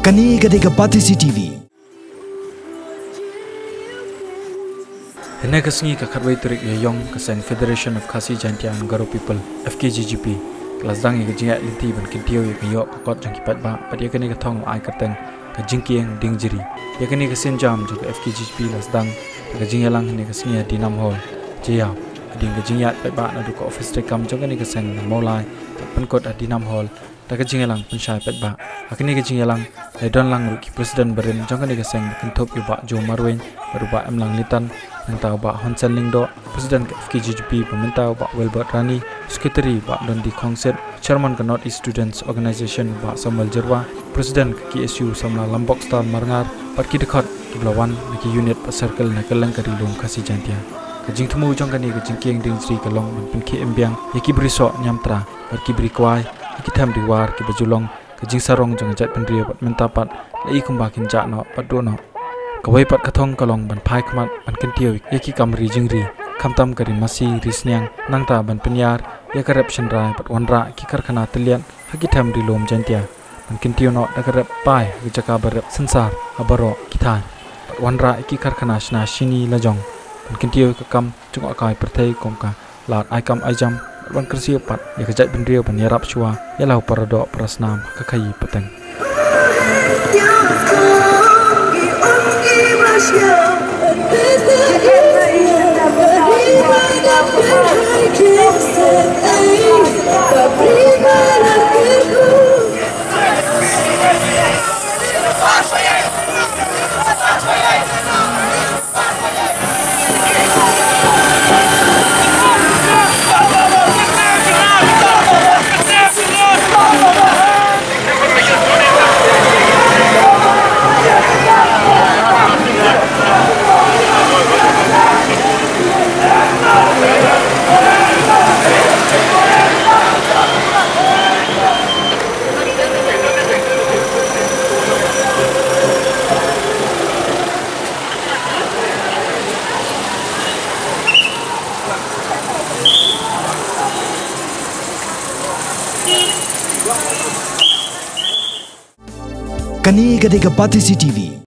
Kani Gadega Patisi TV. Hene kesengi kakatwai turik yong keseng Federation of Khasi Jaintia and Garo People FKGGP kelas dang ke jinga linti ban kintio yo pakot jang kipat ba padia kene ke thong ai kateng ke jingkieng dingjiri ya kene ke senjam jang FKGGP las dang ke jingelang hene kesengi dinam hol jia ding ke jingat ba na du ko office rekam jang kene keseng molai penkot dinam hol ta ke jingelang pensyai ba akene ke jingelang don lang ruki presiden berin jang kene keseng kentop yu ba jo marwen beruba emlang litan Mentau Pak Honsen Lingdo, Presiden FKGGP Pementau Pak Wilbert Rani, Sekretari Pak Dondi Kongset, Chairman ke North East Students Organization Pak Samuel Jerwa, Presiden ke KSU Samla Lombok Star Marngar, Pak Kidekot ke Belawan, ke unit Pak Circle Nakelang ke Rilum Khasi Jaintia. Kejing temu jong kani kejing kieng ding Sri Kalong dan Ki Embiang, yaki berisok nyamtra, yaki beri kuai, yaki tam diwar ke bajulong, kejing sarong jong jat pendria Pak Mentapat, lai kumbakin jakno Pak Dono. Kawai pat kathong kalong ban phai khmat ban kentio yaki kamri jingri khamtam kari masi risnyang nangta ban penyar ya karep shenrai pat wanra ki karkhana telian haki tham rilom jantia ban kentio no da karep pai ki jaka barep sensar abaro kithan pat wanra ki karkhana shna shini lajong ban kentio kakam chung akai perthai komka lat aikam aijam ban kersi pat ya kajat bendrio ban yarap chua ya lau parado prasnam kakai pateng Kani Gadega Patisi TV.